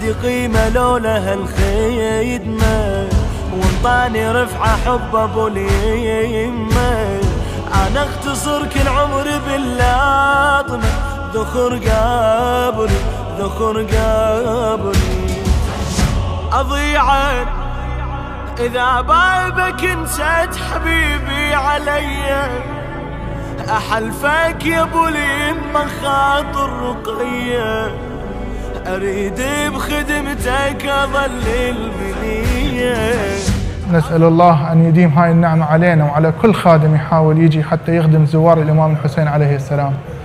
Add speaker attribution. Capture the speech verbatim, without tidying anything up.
Speaker 1: عندي قيمة لولا هالخدمة، وانطاني رفعة حب ابو اليمة. انا اختصر كل عمري باللاطمة، ذخر قبري ذخر قبري. اضيعك اذا بايبك نسيت حبيبي عليا، احلفك يا ابو اليمة خاطر رقية، اريد بخدمتك اظل البنية.
Speaker 2: نسأل الله أن يديم هاي النعمة علينا وعلى كل خادم يحاول يجي حتى يخدم زوار الإمام الحسين عليه السلام.